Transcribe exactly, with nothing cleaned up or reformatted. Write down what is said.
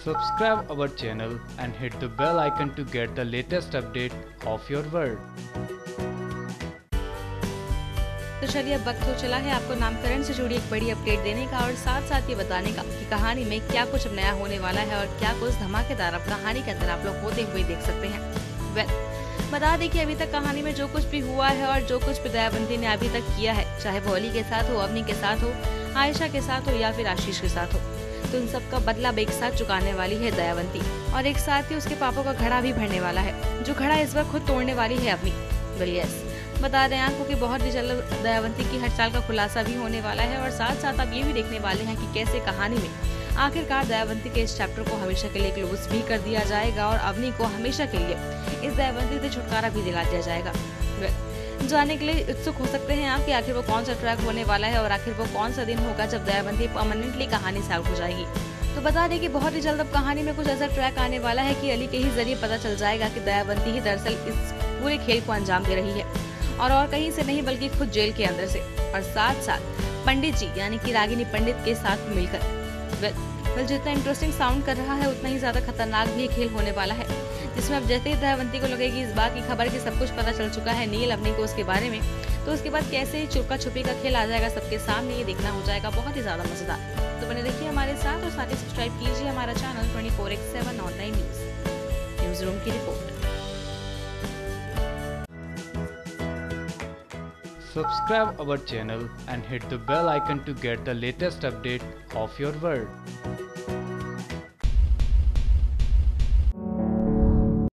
Subscribe our channel and hit the bell icon to get the latest update of your world. तो चलिए अब वक्त हो चला है आपको नामकरण से जुड़ी एक बड़ी अपडेट देने का और साथ साथ ये बताने का कि कहानी में क्या कुछ नया होने वाला है और क्या कुछ धमाकेदार अब कहानी के अंदर आप लोग होते हुए देख सकते हैं। वेल बता दें कि अभी तक कहानी में जो कुछ भी हुआ है और जो कुछ भी दयावंती ने अभी तक किया है, चाहे वो अली के साथ हो, अवनी के साथ हो, आयशा के साथ हो या फिर आशीष के साथ हो, तो उन सब का बदला एक साथ चुकाने वाली है दयावंती और एक साथ ही उसके पापों का घड़ा भी भरने वाला है, जो घड़ा इस बार खुद तोड़ने वाली है अवनी। वेल यस, बता दें आपको कि बहुत ही जल्द दयावंती की हर साल का खुलासा भी होने वाला है और साथ साथ आप ये भी देखने वाले हैं कि कैसे कहानी में आखिरकार दयावंती के इस चैप्टर को हमेशा के लिए क्लोज भी कर दिया जाएगा और अवनी को हमेशा के लिए इस दयावंती से छुटकारा भी दिला दिया जाएगा। जानने के लिए उत्सुक हो सकते हैं आप कि आखिर वो कौन सा ट्रैक होने वाला है और आखिर वो कौन सा दिन होगा जब दयावंती परमानेंटली कहानी से आउट हो जाएगी। तो बता दें कि बहुत ही जल्द अब कहानी में कुछ ऐसा ट्रैक आने वाला है कि अली के ही जरिए पता चल जाएगा कि दयावंती ही दरअसल इस पूरे खेल को अंजाम दे रही है और और कहीं से नहीं बल्कि खुद जेल के अंदर से, और साथ साथ पंडित जी यानी कि रागिनी पंडित के साथ मिलकर। वेल वेल जितना इंटरेस्टिंग साउंड कर रहा है उतना ही ज्यादा खतरनाक भी खेल होने वाला है, जिसमें अब जैसे ही दयावंती को लगेगी इस बात की खबर कि सब कुछ पता चल चुका है नील अवनी को उसके बारे में, तो उसके बाद कैसे ही चुपका छुपी का खेल आ जाएगा सबके सामने, ये देखना हो जाएगा बहुत ही ज्यादा मजेदार। तो बने रहिए हमारे साथ और साथ ही सब्सक्राइब कीजिए हमारा channel twenty four x seven online news news room की रिपोर्ट। Subscribe our channel and hit the bell icon to get the latest update of your world.